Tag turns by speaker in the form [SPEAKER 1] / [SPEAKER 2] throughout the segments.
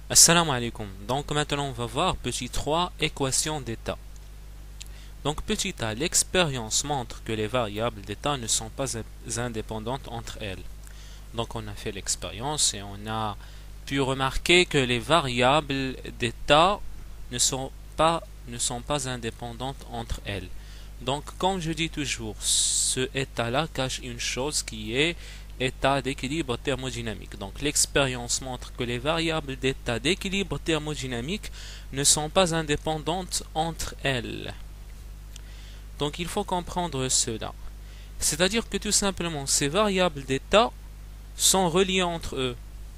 [SPEAKER 1] Assalamu alaikum. Donc maintenant on va voir petit 3, équation d'état. Donc petit a, l'expérience montre que les variables d'état ne sont pas indépendantes entre elles. Donc on a fait l'expérience et on a pu remarquer que les variables d'état ne sont pas indépendantes entre elles. Donc comme je dis toujours, ce état-là cache une chose qui est état d'équilibre thermodynamique. Donc l'expérience montre que les variables d'état d'équilibre thermodynamique ne sont pas indépendantes entre elles. Donc il faut comprendre cela. C'est-à-dire que tout simplement ces variables d'état sont reliées entre eux.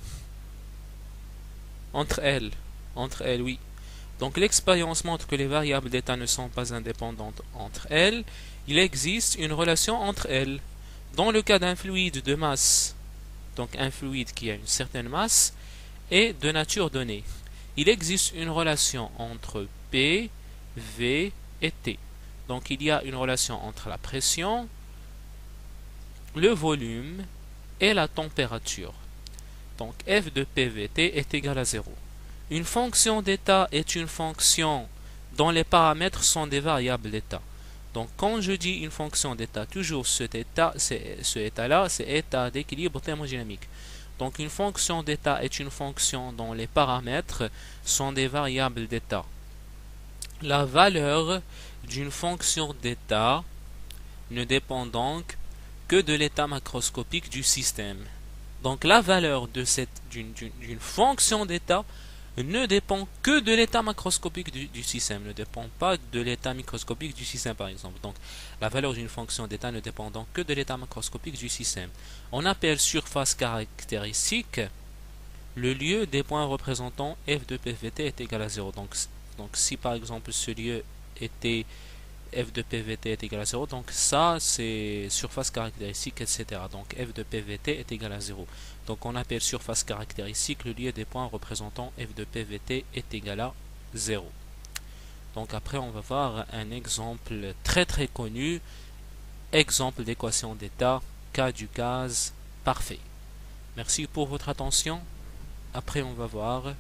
[SPEAKER 1] Entre elles, oui. Donc l'expérience montre que les variables d'état ne sont pas indépendantes entre elles. Il existe une relation entre elles. Dans le cas d'un fluide de masse, donc un fluide qui a une certaine masse, et de nature donnée, il existe une relation entre P, V et T. Donc il y a une relation entre la pression, le volume et la température. Donc F de PVT est égal à 0. Une fonction d'état est une fonction dont les paramètres sont des variables d'état. Donc quand je dis une fonction d'état, toujours ce état-là, c'est état d'équilibre thermodynamique. Donc une fonction d'état est une fonction dont les paramètres sont des variables d'état. La valeur d'une fonction d'état ne dépend donc que de l'état macroscopique du système. Donc la valeur d'une fonction d'état ne dépend que de l'état macroscopique du système, ne dépend pas de l'état microscopique du système par exemple. Donc la valeur d'une fonction d'état ne dépend donc que de l'état macroscopique du système. On appelle surface caractéristique le lieu des points représentant f de PVT est égal à 0. Donc si par exemple ce lieu était f de PVT est égal à 0, donc ça c'est surface caractéristique, etc. Donc f de PVT est égal à 0. Donc on appelle surface caractéristique le lieu des points représentant f de PVT est égal à 0. Donc après on va voir un exemple très très connu, exemple d'équation d'état, cas du gaz parfait. Merci pour votre attention. Après on va voir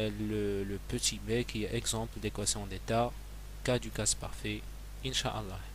[SPEAKER 1] le petit b qui est exemple d'équation d'état, cas du gaz parfait, Inch'Allah.